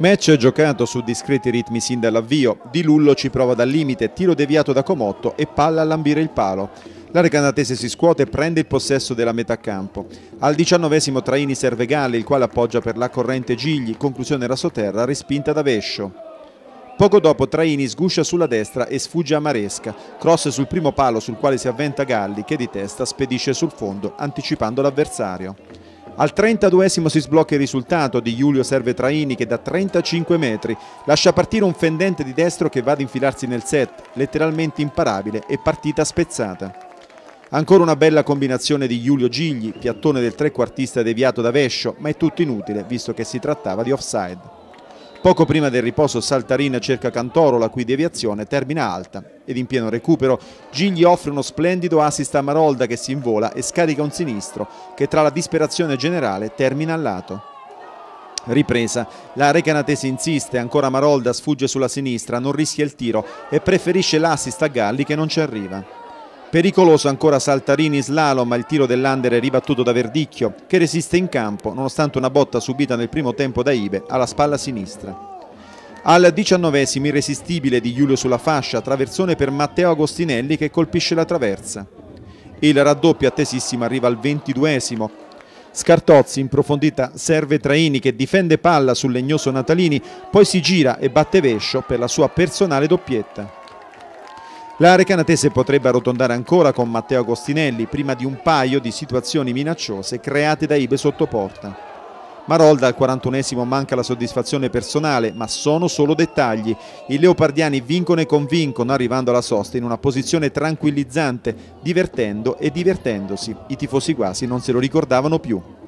Match giocato su discreti ritmi sin dall'avvio. Di Lullo ci prova dal limite, tiro deviato da Comotto e palla a lambire il palo. La Recanatese si scuote e prende il possesso della metà campo. Al 19esimo Traini serve Galli, il quale appoggia per la corrente Gigli, conclusione rasoterra respinta da Vescio. Poco dopo Traini sguscia sulla destra e sfugge a Maresca, cross sul primo palo sul quale si avventa Galli che di testa spedisce sul fondo anticipando l'avversario. Al 32esimo si sblocca il risultato, Di Giulio serve Traini che da 35 metri lascia partire un fendente di destro che va ad infilarsi nel set, letteralmente imparabile e partita spezzata. Ancora una bella combinazione di Giulio Gigli, piattone del trequartista deviato da Vescio, ma è tutto inutile visto che si trattava di offside. Poco prima del riposo Saltarin cerca Cantoro, la cui deviazione termina alta ed in pieno recupero Gigli offre uno splendido assist a Marolda che si invola e scarica un sinistro che tra la disperazione generale termina al lato. Ripresa, la Recanatese insiste, ancora Marolda sfugge sulla sinistra, non rischia il tiro e preferisce l'assist a Galli che non ci arriva. Pericoloso ancora Saltarini in slalom, ma il tiro dell'Under è ribattuto da Verdicchio, che resiste in campo nonostante una botta subita nel primo tempo da Ibe alla spalla sinistra. Al 19esimo irresistibile Di Giulio sulla fascia, traversone per Matteo Agostinelli che colpisce la traversa. Il raddoppio attesissimo arriva al 22esimo. Scartozzi in profondità serve Traini che difende palla sul legnoso Natalini, poi si gira e batte Vescio per la sua personale doppietta. La Recanatese potrebbe arrotondare ancora con Matteo Agostinelli prima di un paio di situazioni minacciose create da Ibe sotto porta. Marolda al 41esimo manca la soddisfazione personale, ma sono solo dettagli. I leopardiani vincono e convincono arrivando alla sosta in una posizione tranquillizzante, divertendo e divertendosi. I tifosi quasi non se lo ricordavano più.